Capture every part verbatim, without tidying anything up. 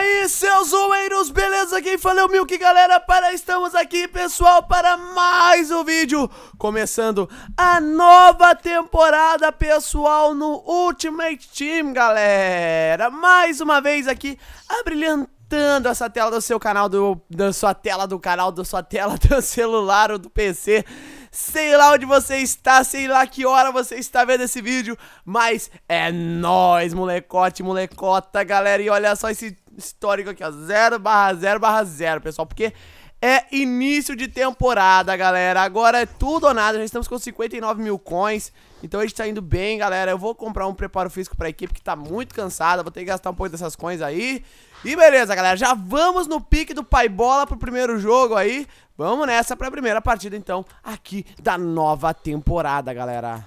aí, seus zoeiros, beleza? Quem fala é o Milk, galera, para estamos aqui, pessoal, para mais um vídeo, começando a nova temporada, pessoal, no Ultimate Team, galera. Mais uma vez aqui, abrilhantando essa tela do seu canal, do, da sua tela do canal, da sua tela do celular ou do P C. Sei lá onde você está, sei lá que hora você está vendo esse vídeo, mas é nóis, molecote, molecota, galera. E olha só esse histórico aqui, ó, zero barra zero barra zero, pessoal, porque é início de temporada, galera. Agora é tudo ou nada, já estamos com cinquenta e nove mil coins, então a gente tá indo bem, galera. Eu vou comprar um preparo físico pra equipe que tá muito cansada, vou ter que gastar um pouco dessas coins aí. E beleza, galera, já vamos no pique do pai bola pro primeiro jogo aí. Vamos nessa pra primeira partida, então, aqui da nova temporada, galera.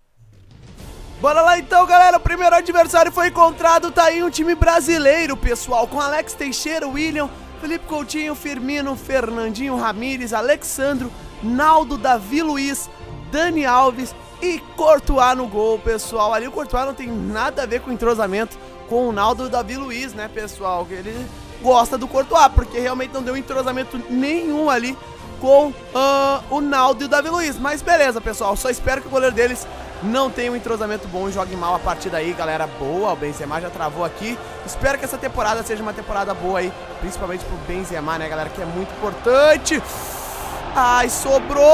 Bora lá então, galera, o primeiro adversário foi encontrado, tá aí um time brasileiro, pessoal, com Alex Teixeira, William, Felipe Coutinho, Firmino, Fernandinho Ramírez, Alexandro, Naldo, Davi Luiz, Dani Alves e Courtois no gol, pessoal. Ali o Courtois não tem nada a ver com entrosamento com o Naldo e o Davi Luiz, né, pessoal, que ele gosta do Courtois, porque realmente não deu entrosamento nenhum ali com uh, o Naldo e o Davi Luiz. Mas beleza, pessoal, só espero que o goleiro deles não tenha um entrosamento bom e jogue mal a partida aí, galera. Boa, o Benzema já travou aqui. Espero que essa temporada seja uma temporada boa aí, principalmente pro Benzema, né, galera, que é muito importante. Ai, sobrou!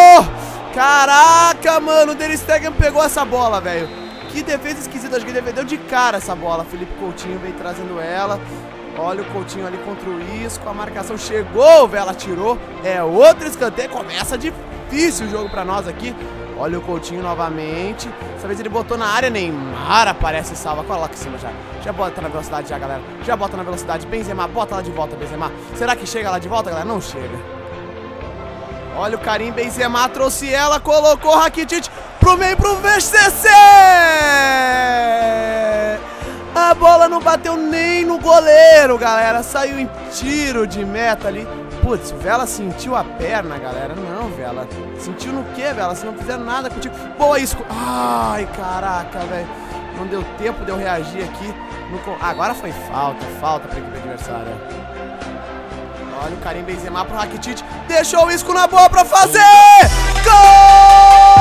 Caraca, mano, o Ter Stegen pegou essa bola, velho. Que defesa esquisita, acho que ele defendeu de cara essa bola. Felipe Coutinho vem trazendo ela. Olha o Coutinho ali contra o Isco, a marcação chegou, o Vela tirou, é outro escanteio, começa difícil o jogo pra nós aqui. Olha o Coutinho novamente, dessa vez ele botou na área, Neymar aparece e salva, coloca em cima já, já bota na velocidade já, galera, já bota na velocidade, Benzema, bota lá de volta, Benzema, será que chega lá de volta, galera? Não chega. Olha o Karim Benzema, trouxe ela, colocou o Rakitic pro meio pro V C C! A bola não bateu nem no goleiro, galera. Saiu em tiro de meta ali. Putz, Vela sentiu a perna, galera. Não, Vela. Sentiu no quê, Vela? Se não fizeram nada contigo. Boa, Isco. Ai, caraca, velho. Não deu tempo de eu reagir aqui. No... Agora foi falta. Falta pra equipe adversária. Olha o Karim Benzema pro Rakitic. Deixou o Isco na boa pra fazer. Gol!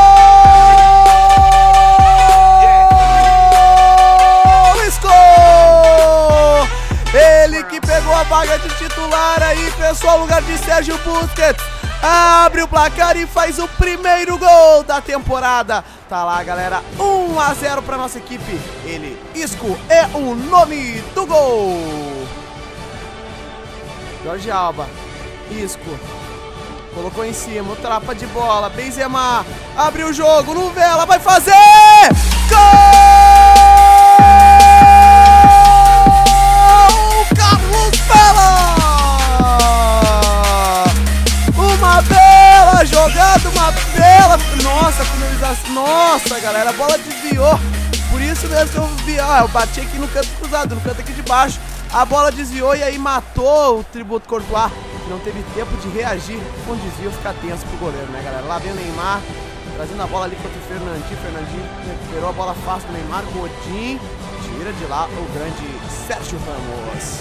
Ele que pegou a vaga de titular aí, pessoal, lugar de Sérgio Busquets. Abre o placar e faz o primeiro gol da temporada. Tá lá, galera, um a zero pra nossa equipe. Ele, Isco, é o nome do gol. Jorge Alba, Isco, colocou em cima, o trapa de bola, Benzema, abre o jogo, no Vela, vai fazer! Gol! Jogada, uma bela, nossa, finalização, nossa, galera, a bola desviou, por isso mesmo que eu vi, ah, eu bati aqui no canto cruzado, no canto aqui de baixo, a bola desviou e aí matou o tributo Courtois, que não teve tempo de reagir, com desvio fica tenso pro goleiro, né, galera, lá vem o Neymar, trazendo a bola ali contra o Fernandinho, Fernandinho recuperou a bola fácil do Neymar, Godin, tira de lá o grande Sérgio Ramos.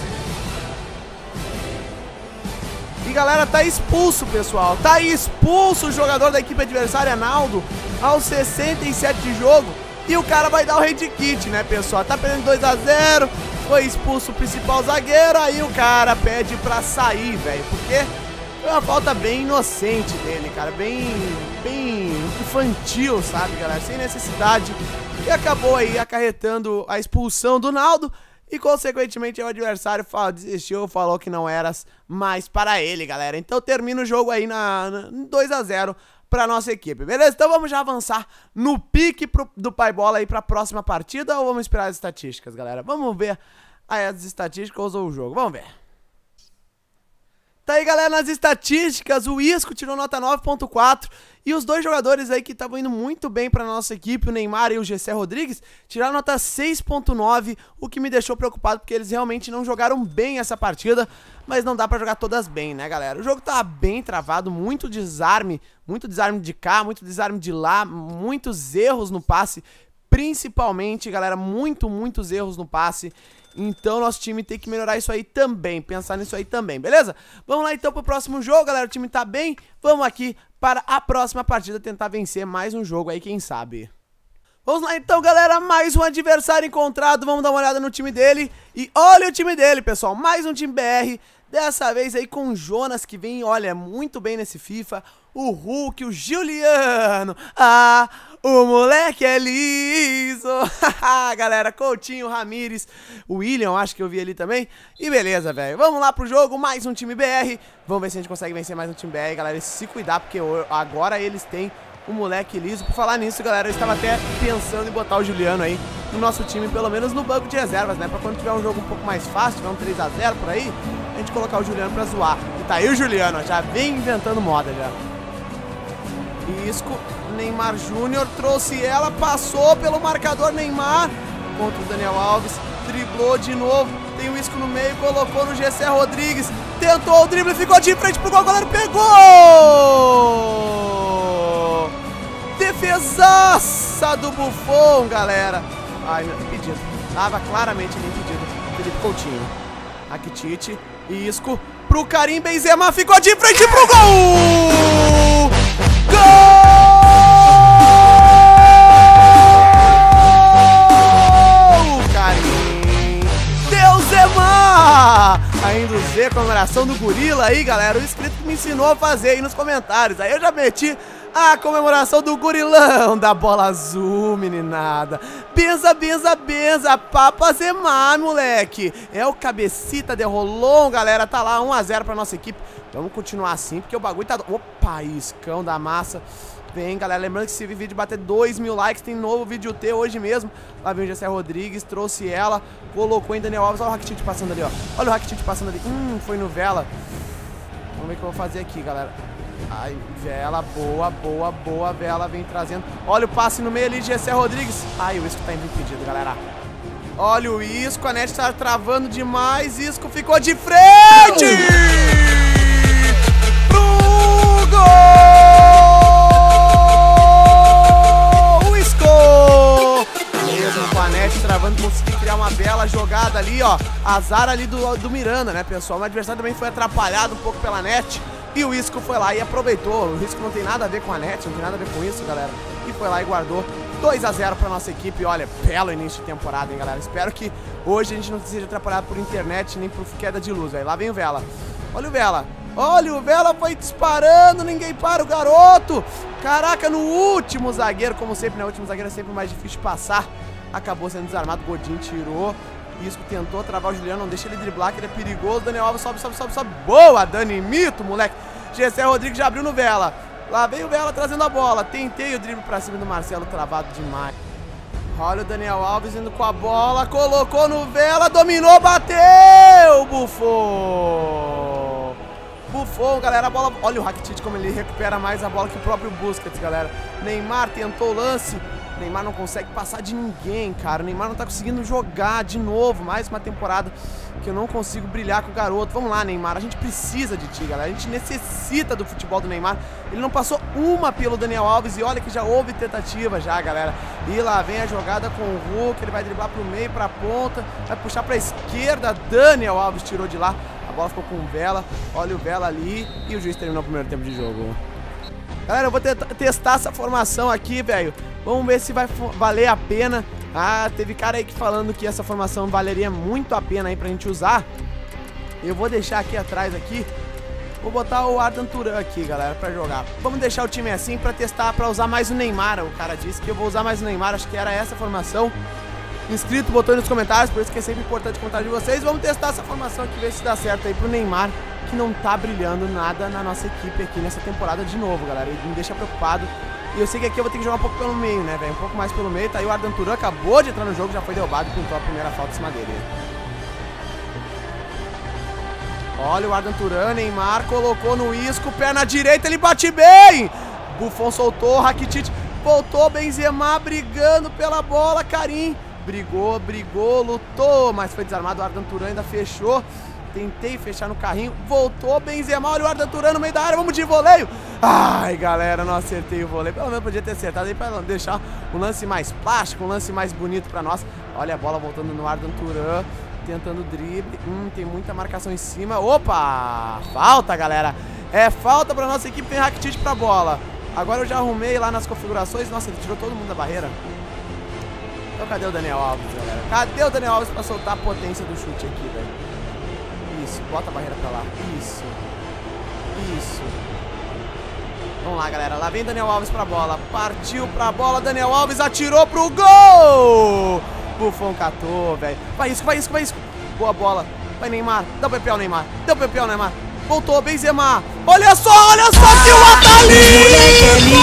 E galera, tá expulso, pessoal. Tá expulso o jogador da equipe adversária, Naldo, aos sessenta e sete de jogo. E o cara vai dar o hand kit, né, pessoal? Tá perdendo dois a zero. Foi expulso o principal zagueiro. Aí o cara pede pra sair, velho. Porque foi uma falta bem inocente dele, cara. Bem, bem infantil, sabe, galera? Sem necessidade. E acabou aí acarretando a expulsão do Naldo. E, consequentemente, o adversário falou, desistiu, falou que não era mais para ele, galera. Então, termina o jogo aí na, na dois a zero para nossa equipe, beleza? Então, vamos já avançar no pique pro, do pai bola aí para a próxima partida ou vamos esperar as estatísticas, galera? Vamos ver aí as estatísticas ou o jogo, vamos ver. Tá aí, galera, nas estatísticas, o Isco tirou nota nove ponto quatro e os dois jogadores aí que estavam indo muito bem pra nossa equipe, o Neymar e o Gessé Rodrigues, tiraram nota seis ponto nove, o que me deixou preocupado porque eles realmente não jogaram bem essa partida, mas não dá pra jogar todas bem, né, galera? O jogo tá bem travado, muito desarme, muito desarme de cá, muito desarme de lá, muitos erros no passe principalmente, galera, muito, muitos erros no passe. Então nosso time tem que melhorar isso aí também, pensar nisso aí também, beleza? Vamos lá então pro próximo jogo, galera, o time tá bem. Vamos aqui para a próxima partida tentar vencer mais um jogo aí, quem sabe. Vamos lá então, galera, mais um adversário encontrado, vamos dar uma olhada no time dele. E olha o time dele, pessoal, mais um time B R, dessa vez aí com o Jonas, que vem, olha, muito bem nesse FIFA. O Hulk, o Juliano, ah, o moleque é liso. Galera, Coutinho, Ramires, o William, acho que eu vi ali também. E beleza, velho, vamos lá pro jogo, mais um time B R. Vamos ver se a gente consegue vencer mais um time B R, galera, e se cuidar, porque agora eles têm o moleque liso. Por falar nisso, galera, eu estava até pensando em botar o Juliano aí no nosso time, pelo menos no banco de reservas, né? Pra quando tiver um jogo um pouco mais fácil, tiver um três a zero por aí, a gente colocar o Juliano pra zoar. E tá aí o Juliano, ó, já vem inventando moda já. Isco, Neymar Júnior, trouxe ela, passou pelo marcador Neymar contra o Daniel Alves, driblou de novo, tem o Isco no meio, colocou no Gessé Rodrigues, tentou o drible, ficou de frente pro gol, o goleiro pegou! Defesaça do Buffon, galera. Ai, impedido, tava claramente impedido. Felipe Coutinho, Rakitic, Isco, pro Karim Benzema, ficou de frente pro gol! Gol! Karim Benzema! Ainda usei a comemoração do gorila aí, galera. O inscrito que me ensinou a fazer aí nos comentários. Aí eu já meti a comemoração do gorilão da bola azul, meninada. Benza, benza, benza, Papa Zemar, moleque. É o cabecita de Rolon, galera. Tá lá, um a zero pra nossa equipe. Vamos continuar assim, porque o bagulho tá... Opa, iscão da massa. Vem, galera, lembrando que se esse vídeo bater dois mil likes, tem novo vídeo T hoje mesmo. Lá vem o Gessé Rodrigues, trouxe ela, colocou em Daniel Alves. Olha o Rakitic passando ali, ó. Olha o Rakitic passando ali. Hum, foi no Vela. Vamos ver o que eu vou fazer aqui, galera. Ai, Vela, boa, boa, boa. Vela vem trazendo. Olha o passe no meio ali de Gessé Rodrigues. Ai, o Isco tá impedido, galera. Olha o Isco, a net tá travando demais. Isco ficou de frente! Pro gol! O Isco! Mesmo com a net travando, conseguiu criar uma bela jogada ali, ó. Azar ali do, do Miranda, né, pessoal? O adversário também foi atrapalhado um pouco pela net. E o Isco foi lá e aproveitou. O Isco não tem nada a ver com a net, não tem nada a ver com isso, galera. E foi lá e guardou dois a zero pra nossa equipe. Olha, belo início de temporada, hein, galera. Espero que hoje a gente não seja atrapalhado por internet nem por queda de luz, velho. Lá vem o Vela. Olha o Vela. Olha, o Vela foi disparando, ninguém para o garoto. Caraca, no último zagueiro, como sempre, né? O último zagueiro é sempre mais difícil de passar. Acabou sendo desarmado, Godinho tirou. Isco tentou travar o Juliano, não deixa ele driblar, que ele é perigoso. Daniel Alves sobe, sobe, sobe, sobe. Boa, Dani Mito, moleque. Gessé Rodrigues já abriu no Vela. Lá veio o Vela trazendo a bola. Tentei o drible pra cima do Marcelo, travado demais. Olha o Daniel Alves indo com a bola. Colocou no Vela, dominou, bateu! Buffon! Buffon, galera, a bola... Olha o Rakitic como ele recupera mais a bola que o próprio Busquets, galera. Neymar tentou o lance. Neymar não consegue passar de ninguém, cara. O Neymar não tá conseguindo jogar de novo. Mais uma temporada que eu não consigo brilhar com o garoto. Vamos lá, Neymar. A gente precisa de ti, galera. A gente necessita do futebol do Neymar. Ele não passou uma pelo Daniel Alves. E olha que já houve tentativa já, galera. E lá vem a jogada com o Hulk. Ele vai driblar pro meio, pra ponta. Vai puxar pra esquerda. Daniel Alves tirou de lá. A bola ficou com o Vela. Olha o Vela ali. E o juiz terminou o primeiro tempo de jogo. Galera, eu vou testar essa formação aqui, velho. Vamos ver se vai valer a pena. Ah, teve cara aí que falando que essa formação valeria muito a pena aí pra gente usar. Eu vou deixar aqui atrás aqui. Vou botar o Ardan Turan aqui, galera, pra jogar. Vamos deixar o time assim pra testar, pra usar mais o Neymar. O cara disse que eu vou usar mais o Neymar. Acho que era essa a formação. Inscrito, botou aí nos comentários, por isso que é sempre importante o comentário de vocês. Vamos testar essa formação aqui, ver se dá certo aí pro Neymar, que não tá brilhando nada na nossa equipe aqui nessa temporada de novo, galera. Ele me deixa preocupado. E eu sei que aqui eu vou ter que jogar um pouco pelo meio, né, velho? Um pouco mais pelo meio. Tá aí o Ardan Turan, acabou de entrar no jogo, já foi derrubado e pintou a primeira falta em cima dele. Olha o Ardan Turan, Neymar colocou no Isco, perna direita, ele bate bem! Buffon soltou, Rakitic voltou, Benzema brigando pela bola, Karim brigou, brigou, lutou, mas foi desarmado. O Ardan Turan ainda fechou. Tentei fechar no carrinho, voltou Benzema, olha o Ardan Turan no meio da área, vamos de voleio. Ai, galera, não acertei o vôlei. Pelo menos podia ter acertado aí pra deixar um lance mais plástico, um lance mais bonito pra nós. Olha a bola voltando no Ardan Turan, tentando drible. Hum, tem muita marcação em cima. Opa! Falta, galera. É falta pra nossa equipe. Tem Rakitic pra bola. Agora eu já arrumei lá nas configurações. Nossa, ele tirou todo mundo da barreira. Então cadê o Daniel Alves, galera? Cadê o Daniel Alves pra soltar a potência do chute aqui, velho? Isso, bota a barreira pra lá. Isso. Isso. Vamos lá, galera. Lá vem Daniel Alves pra bola. Partiu pra bola. Daniel Alves atirou pro gol. Buffon catou, velho. Vai isso, vai isso, vai isso. Boa bola. Vai, Neymar. Dá o P P ao Neymar. Dá o P P ao Neymar. Voltou, Benzema. Olha só, olha só que o Atali!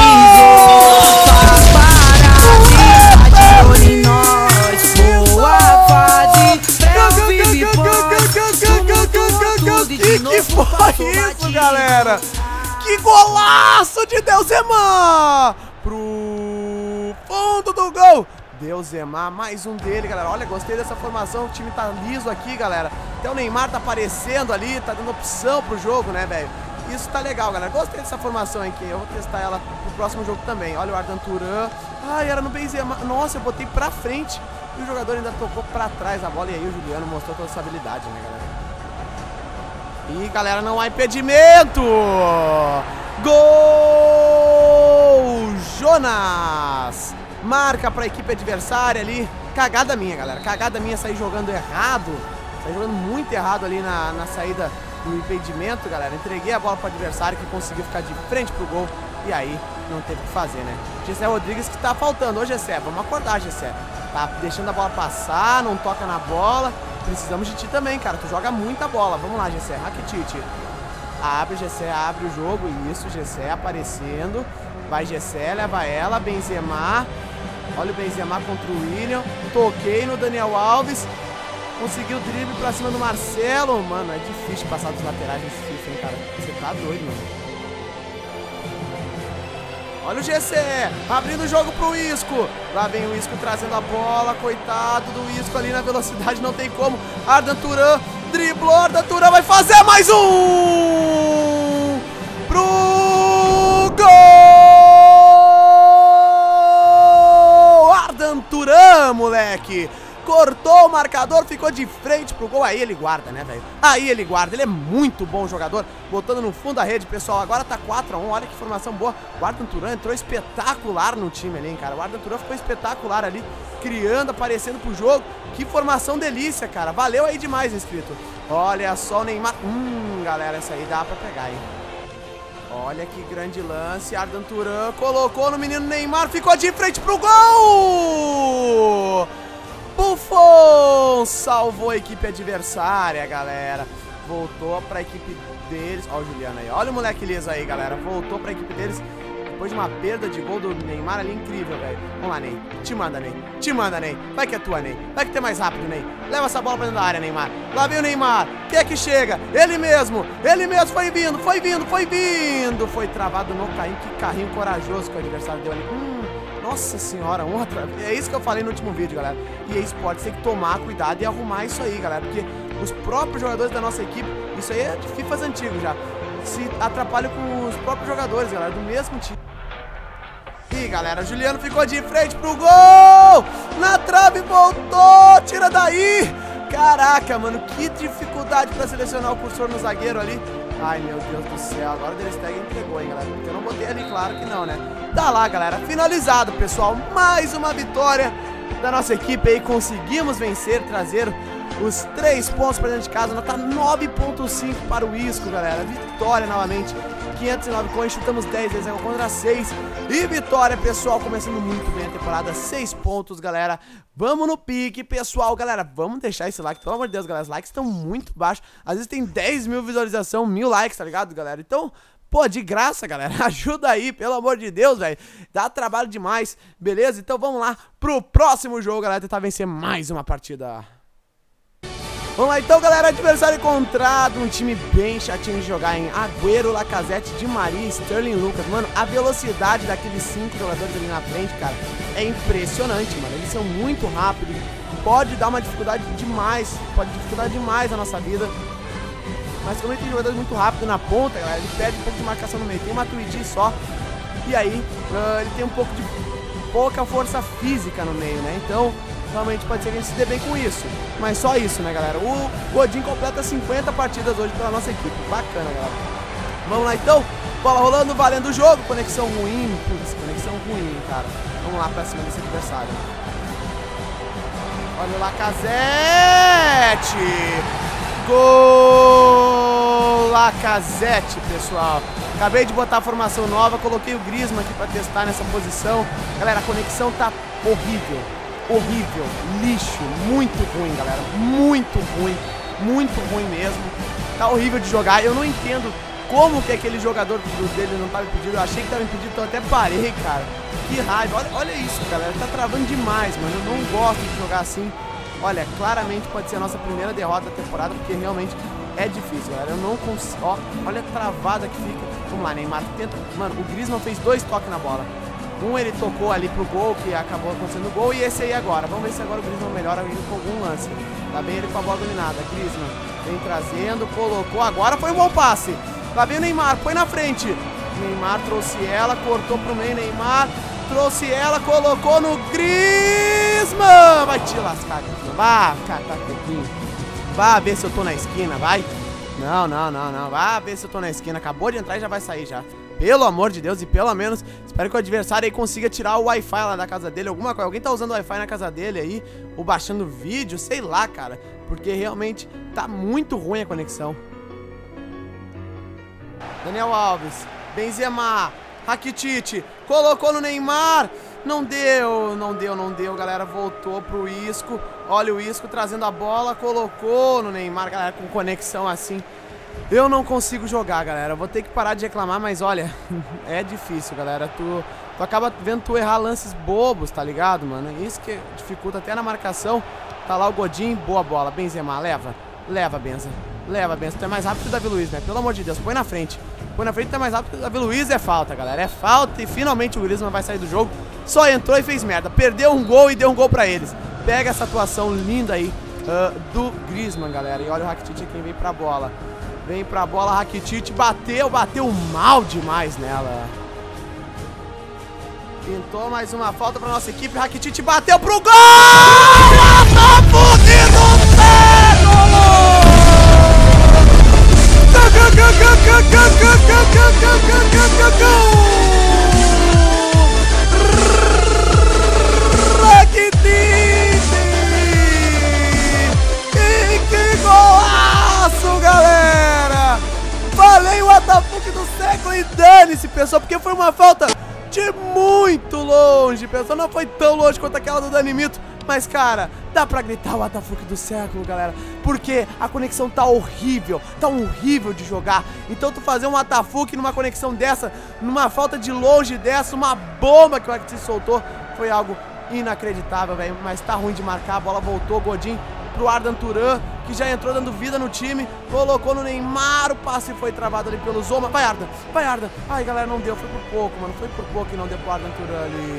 Que foi isso, galera? Que golaço de Benzema! Pro fundo do gol. Benzema, mais um dele, galera. Olha, gostei dessa formação. O time tá liso aqui, galera. Até o Neymar tá aparecendo ali, tá dando opção pro jogo, né, velho? Isso tá legal, galera. Gostei dessa formação aqui. Eu vou testar ela pro próximo jogo também. Olha o Ardan Turan. Ai, era no Benzema. Nossa, eu botei pra frente e o jogador ainda tocou pra trás a bola. E aí o Juliano mostrou toda essa habilidade, né, galera? E, galera, não há impedimento! Gol! Jonas! Marca pra equipe adversária ali. Cagada minha, galera. Cagada minha sair jogando errado. Sair jogando muito errado ali na, na saída do impedimento, galera. Entreguei a bola pro adversário que conseguiu ficar de frente pro gol. E aí, não teve o que fazer, né? Gessé Rodrigues que tá faltando. Ô, Gessé, vamos acordar, Gessé. Tá deixando a bola passar, não toca na bola. Precisamos de ti também, cara. Tu joga muita bola. Vamos lá, Gessé. Rakitic. Abre, Gessé, abre o jogo. Isso, Gessé aparecendo. Vai, Gessé, leva ela. Benzema. Olha o Benzema contra o William. Toquei no Daniel Alves. Conseguiu o drible pra cima do Marcelo. Mano, é difícil passar dos laterais nesse FIFA, hein, cara. Você tá doido, mano. Olha o Gessé, abrindo o jogo pro Isco. Lá vem o Isco trazendo a bola. Coitado do Isco ali na velocidade, não tem como. Ardan Turan, driblou, Ardan Turan vai fazer mais um! Pro gol! Ardan Turan, moleque! Cortou o marcador, ficou de frente pro gol. Aí ele guarda, né, velho? Aí ele guarda, ele é muito bom jogador. Botando no fundo da rede, pessoal. Agora tá quatro a um, olha que formação boa. O Ardan Turan entrou espetacular no time ali, hein, cara. O Ardan Turan ficou espetacular ali, criando, aparecendo pro jogo. Que formação delícia, cara. Valeu aí demais, inscrito. Olha só o Neymar. Hum, galera, essa aí dá pra pegar, hein. Olha que grande lance. Ardan Turan colocou no menino Neymar, ficou de frente pro gol! Buffon salvou a equipe adversária, galera. Voltou pra equipe deles. Olha o Juliano aí. Olha o moleque liso aí, galera. Voltou pra equipe deles depois de uma perda de gol do Neymar ali incrível, velho. Vamos lá, Ney. Te manda, Ney. Te manda, Ney. Vai que é tua, Ney. Vai que tu é mais rápido, Ney. Leva essa bola pra dentro da área, Neymar. Lá vem o Neymar. Quem é que chega? Ele mesmo. Ele mesmo foi vindo, foi vindo, foi vindo. Foi travado no carrinho. Que carrinho corajoso que o adversário deu ali. Hum. Nossa senhora, outra. É isso que eu falei no último vídeo, galera. E a esportes tem que tomar cuidado e arrumar isso aí, galera. Porque os próprios jogadores da nossa equipe, isso aí é de FIFAs antigos já, se atrapalham com os próprios jogadores, galera, do mesmo time. E galera, Juliano ficou de frente pro gol! Na trave, voltou! Tira daí! Caraca, mano, que dificuldade pra selecionar o cursor no zagueiro ali. Ai, meu Deus do céu, agora o Delesteg entregou, hein, galera. Porque eu não botei ali, claro que não, né? Tá lá, galera, finalizado, pessoal. Mais uma vitória da nossa equipe aí. Conseguimos vencer, trazer os três pontos pra dentro de casa. Nota nove ponto cinco para o Isco, galera. Vitória novamente. quinhentos e nove coins, chutamos dez vezes contra seis. E vitória, pessoal, começando muito bem a temporada. seis pontos, galera. Vamos no pique, pessoal. Galera, vamos deixar esse like. Pelo amor de Deus, galera, os likes estão muito baixos. Às vezes tem dez mil visualizações, mil likes, tá ligado, galera? Então, pô, de graça, galera. Ajuda aí, pelo amor de Deus, velho. Dá trabalho demais, beleza? Então vamos lá pro próximo jogo, galera. Tentar vencer mais uma partida. Vamos lá então, galera, adversário encontrado, um time bem chatinho de jogar, em Agüero, Lacazette, Di Maria, Sterling, Lucas. Mano, a velocidade daqueles cinco jogadores ali na frente, cara, é impressionante, mano. Eles são muito rápidos, pode dar uma dificuldade demais, pode dificultar demais a nossa vida. Mas como ele tem jogadores muito rápido na ponta, galera, ele perde um pouco de marcação no meio. Tem uma Twitch só. E aí, uh, ele tem um pouco de pouca força física no meio, né? Então, realmente pode ser que a gente se dê bem com isso. Mas só isso, né, galera? O Godin completa cinquenta partidas hoje pela nossa equipe. Bacana, galera. Vamos lá, então. Bola rolando, valendo o jogo. Conexão ruim. Putz, conexão ruim, cara. Vamos lá pra cima desse adversário. Olha o Lacazette. Gol! Lacazette, pessoal. Acabei de botar a formação nova. Coloquei o Griezmann aqui pra testar nessa posição. Galera, a conexão tá horrível. Horrível. Lixo. Muito ruim, galera. Muito ruim. Muito ruim mesmo. Tá horrível de jogar. Eu não entendo como que aquele jogador dele não tava impedido. Eu achei que tava impedido, então até parei, cara. Que raiva. Olha, olha isso, galera. Tá travando demais, mano. Eu não gosto de jogar assim. Olha, claramente pode ser a nossa primeira derrota da temporada, porque realmente é difícil, galera. Eu não consigo. Ó, olha a travada que fica. Vamos lá, Neymar tenta. Mano, o Griezmann fez dois toques na bola. Um ele tocou ali pro gol, que acabou acontecendo o gol, e esse aí agora. Vamos ver se agora o Griezmann melhora ele com algum lance. Tá bem ele com a bola dominada. Griezmann vem trazendo, colocou. Agora foi um bom passe. Lá vem o Neymar, põe na frente. Neymar trouxe ela, cortou pro meio. Neymar trouxe ela, colocou no Griezmann. Vai te lascar, Griezmann. Vá catar coquinho. Vá ver se eu tô na esquina, vai. Não, não, não, não. Vá ver se eu tô na esquina. Acabou de entrar e já vai sair já. Pelo amor de Deus, e pelo menos espero que o adversário aí consiga tirar o Wi-Fi lá da casa dele. Alguma coisa. Alguém tá usando o Wi-Fi na casa dele aí, ou baixando vídeo, sei lá, cara. Porque realmente tá muito ruim a conexão. Daniel Alves, Benzema, Rakitic, colocou no Neymar. Não deu, não deu, não deu, galera. Voltou pro Isco. Olha o Isco trazendo a bola, colocou no Neymar, galera, com conexão assim. Eu não consigo jogar, galera. Eu vou ter que parar de reclamar, mas olha, é difícil, galera. Tu, tu acaba vendo tu errar lances bobos, tá ligado, mano? Isso que dificulta até na marcação. Tá lá o Godin, boa bola. Benzema, leva, leva, Benza. Leva, Benza. Tu é mais rápido que o Davi Luiz, né? Pelo amor de Deus, põe na frente. Põe na frente, tu é mais rápido que o Davi Luiz. É falta, galera. É falta e finalmente o Griezmann vai sair do jogo. Só entrou e fez merda. Perdeu um gol e deu um gol pra eles. Pega essa atuação linda aí uh, do Griezmann, galera. E olha o Rakitic quem vem pra bola. Vem pra bola, Rakitic, bateu, bateu mal demais nela. Pintou mais uma falta pra nossa equipe, Rakitic bateu pro gol! Tá fudido o Rakitic! Que golaço, galera! Falei o Atafuque do século e dane-se, pessoal, porque foi uma falta de muito longe, pessoal. Não foi tão longe quanto aquela do Dani Mito, mas, cara, dá pra gritar o Atafuque do século, galera, porque a conexão tá horrível, tá horrível de jogar. Então tu fazer um Atafuque numa conexão dessa, numa falta de longe dessa, uma bomba que o Rakitic soltou, foi algo inacreditável, velho. Mas tá ruim de marcar, a bola voltou, Godin pro Ardan Turan, que já entrou dando vida no time, colocou no Neymar, o passe foi travado ali pelo Zoma. Vai, Ardan, vai, Ardan. Ai, galera, não deu, foi por pouco, mano, foi por pouco que não deu pro Ardan Turan ali.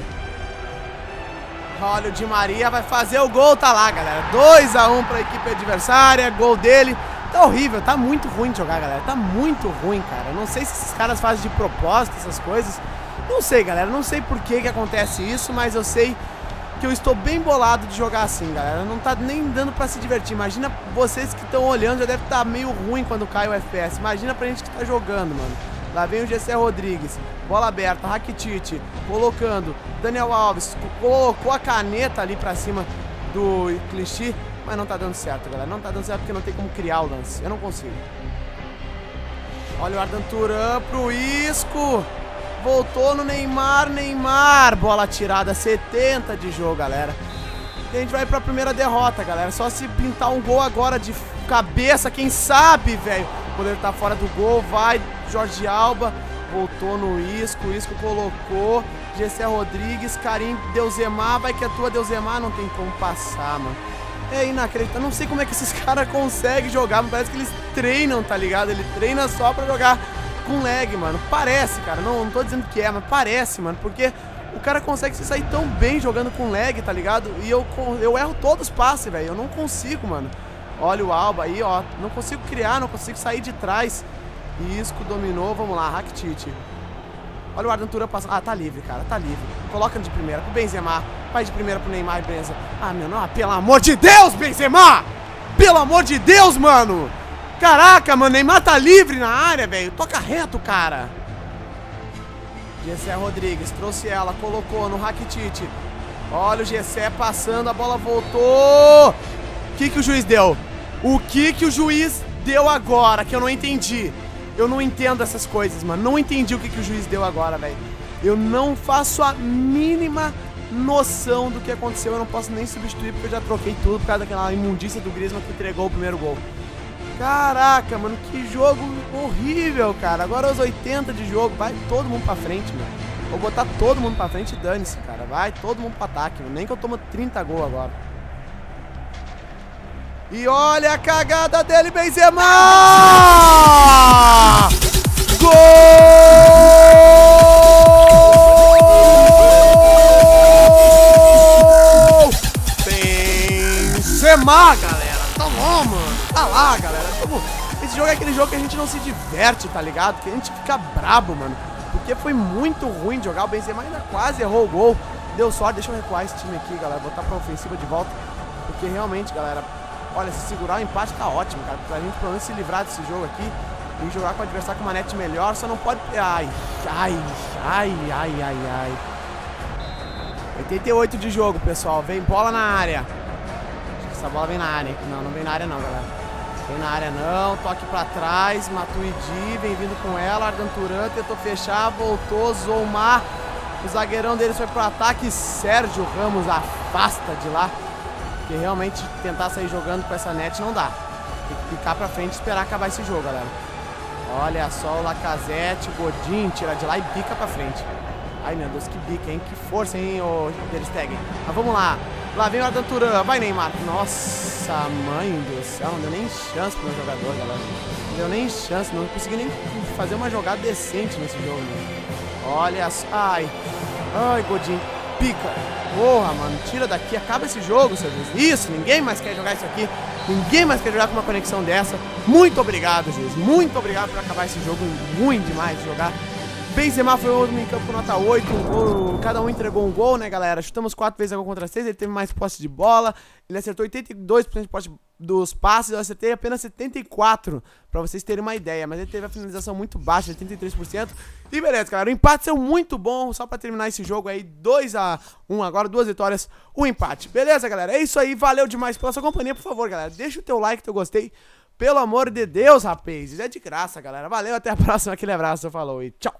Olha, o Di Maria vai fazer o gol, tá lá, galera. dois a um pra equipe adversária, gol dele. Tá horrível, tá muito ruim de jogar, galera, tá muito ruim, cara. Eu não sei se esses caras fazem de propósito essas coisas. Não sei, galera, não sei por que que acontece isso, mas eu sei que eu estou bem bolado de jogar assim, galera. Não tá nem dando pra se divertir. Imagina vocês que estão olhando, já deve estar meio ruim quando cai o F P S. Imagina pra gente que tá jogando, mano. Lá vem o G C Rodrigues, bola aberta, Rakitic, colocando, Daniel Alves, colocou a caneta ali pra cima do Clichy, mas não tá dando certo, galera. Não tá dando certo porque não tem como criar o lance. Eu não consigo. Olha o Ardan Turan pro Isco. Voltou no Neymar, Neymar, bola tirada, setenta de jogo, galera. E a gente vai pra primeira derrota, galera. Só se pintar um gol agora de cabeça, quem sabe, velho. O goleiro tá fora do gol, vai Jorge Alba, voltou no Isco, o Isco colocou, G C Rodrigues, Karim, Deuzemar, vai que é tua, Deuzemar, não tem como passar, mano. É inacreditável, não sei como é que esses caras conseguem jogar, mas parece que eles treinam, tá ligado? Ele treina só pra jogar com lag, mano. Parece, cara, não, não tô dizendo que é, mas parece, mano, porque o cara consegue se sair tão bem jogando com lag, tá ligado? E eu, eu erro todos os passes, velho, eu não consigo, mano. Olha o Alba aí, ó. Não consigo criar, não consigo sair de trás. Isco dominou, vamos lá, Rakitic. Olha o Ardan Turan passando. Ah, tá livre, cara, tá livre. Coloca de primeira pro Benzema. Vai de primeira pro Neymar e Benza. Ah, meu, não, pelo amor de Deus, Benzema! Pelo amor de Deus, mano! Caraca, mano, Neymar tá livre na área, velho. Toca reto, cara. Gessé Rodrigues, trouxe ela, colocou no Rakitic. Olha o Gessé passando, a bola voltou. O que que o juiz deu? O que que o juiz deu agora, que eu não entendi? Eu não entendo essas coisas, mano. Não entendi o que que o juiz deu agora, velho. Eu não faço a mínima noção do que aconteceu. Eu não posso nem substituir porque eu já troquei tudo por causa daquela imundícia do Griezmann que entregou o primeiro gol. Caraca, mano, que jogo horrível, cara. Agora aos oitenta de jogo, vai todo mundo pra frente, mano. Vou botar todo mundo pra frente e dane-se, cara. Vai todo mundo pro ataque, mano. Nem que eu tomo trinta gols agora. E olha a cagada dele, Benzema! Gol! Benzema, galera. Tá bom, mano. Tá lá, galera. Esse jogo é aquele jogo que a gente não se diverte, tá ligado? Que a gente fica brabo, mano. Porque foi muito ruim de jogar. O Benzema ainda quase errou o gol. Deu sorte. Deixa eu recuar esse time aqui, galera. Botar pra ofensiva de volta. Porque realmente, galera, olha, se segurar o empate tá ótimo, cara. Pra gente pelo menos se livrar desse jogo aqui e jogar com o adversário com uma net melhor. Só não pode... Ai, ai, ai, ai, ai, ai. oitenta e oito de jogo, pessoal. Vem bola na área. Acho que essa bola vem na área. Não, não vem na área não, galera. Vem na área não, toque pra trás, Matuidi, vem vindo com ela, Ardan Turan tentou fechar, voltou, Zoumar, o zagueirão deles foi pro ataque, Sérgio Ramos afasta de lá, porque realmente tentar sair jogando com essa net não dá, tem que ficar pra frente e esperar acabar esse jogo, galera. Olha só o Lacazette, o Godin, tira de lá e bica pra frente. Ai meu Deus, que bica, hein, que força, hein, o Ter Stegen. Mas vamos lá, lá vem o Ardan Turan, vai Neymar, nossa mãe do céu, não deu nem chance pro meu jogador, galera. Não deu nem chance, não consegui nem fazer uma jogada decente nesse jogo, né? Olha só, ai, ai Godin, pica. Porra, mano, tira daqui, acaba esse jogo, seu juiz. Isso, ninguém mais quer jogar isso aqui. Ninguém mais quer jogar com uma conexão dessa. Muito obrigado, juiz. Muito obrigado por acabar esse jogo ruim demais de jogar. Benzema foi o último em campo com nota oito. Um gol, cada um entregou um gol, né, galera? Chutamos quatro vezes a gol contra seis. Ele teve mais posse de bola. Ele acertou oitenta e dois por cento de posse dos passes. Eu acertei apenas setenta e quatro por cento, pra vocês terem uma ideia. Mas ele teve a finalização muito baixa, oitenta e três por cento. E beleza, galera. O empate saiu muito bom. Só pra terminar esse jogo aí, dois a um agora, duas vitórias, um empate. Beleza, galera? É isso aí. Valeu demais pela sua companhia. Por favor, galera, deixa o teu like, teu gostei. Pelo amor de Deus, rapazes. É de graça, galera. Valeu, até a próxima. Aquele abraço, falou e tchau.